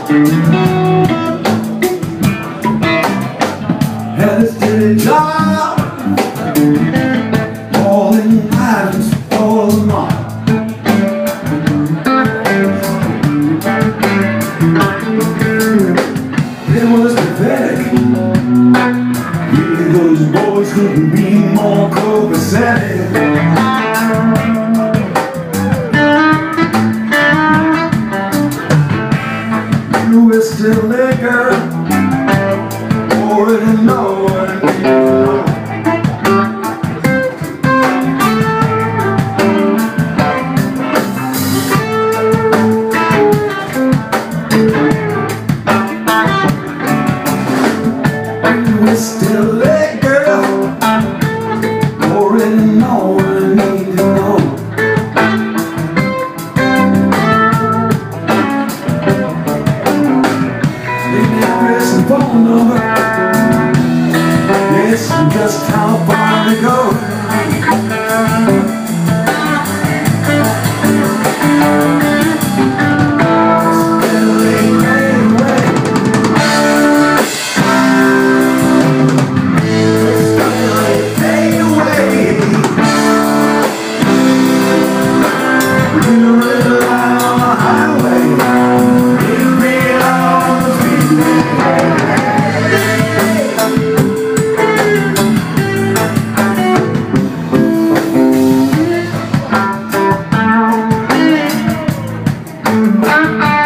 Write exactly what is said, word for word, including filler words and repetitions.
Had a steady job, all in items for the month. It was pathetic. Really, those boys couldn't be more copacetic. You were still liquor, already know what I mean. Still late, girl. Already know what I need to know. Leave me address and phone number. Yes, and just how far to go. Uh-uh.